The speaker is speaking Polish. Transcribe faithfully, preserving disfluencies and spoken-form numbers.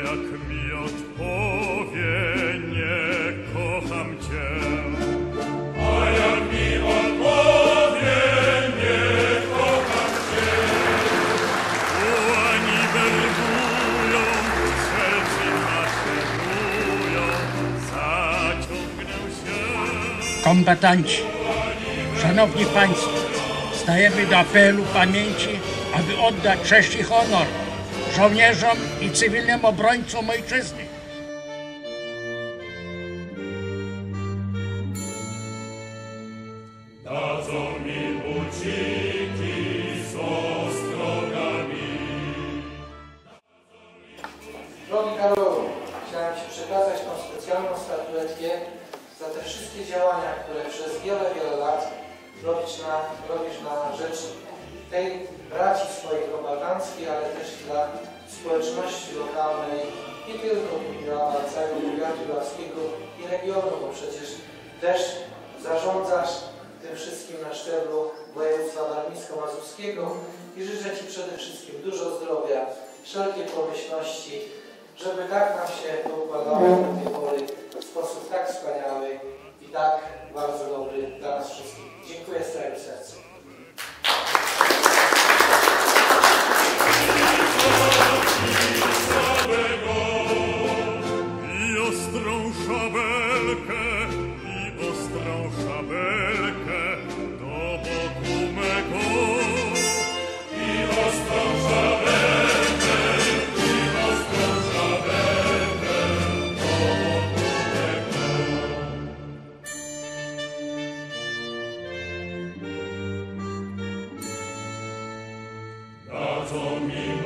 jak mi odpowie, nie kocham cię. A jak mi odpowie, nie kocham cię. Ułani werbują, serce maszerują, zaciągnę się. Kombatanci, szanowni państwo, stajemy do apelu pamięci, aby oddać cześć i honor żołnierzom i cywilnym obrońcom ojczyzny. Dadzą mi buciki z ostrogami. Drogi Karolu, chciałem Ci przekazać tą specjalną statuetkę za te wszystkie działania, które przez wiele, wiele lat robisz na, robisz na rzecz tej braci swojej kombatanskiej, ale też dla społeczności lokalnej, nie tylko dla całego powiatu puławskiego i regionu, bo przecież też zarządzasz tym wszystkim na szczeblu województwa warmińsko-mazurskiego i życzę Ci przede wszystkim dużo zdrowia, wszelkiej pomyślności, żeby tak nam się to układało do tej pory w sposób tak wspaniały i tak bardzo dobry dla nas wszystkich. Dziękuję z całego serca. I ostrą szabelkę, i ostrą szabelkę do boku mego. I ostrą szabelkę, i ostrą szabelkę do boku mego. Dadzą mi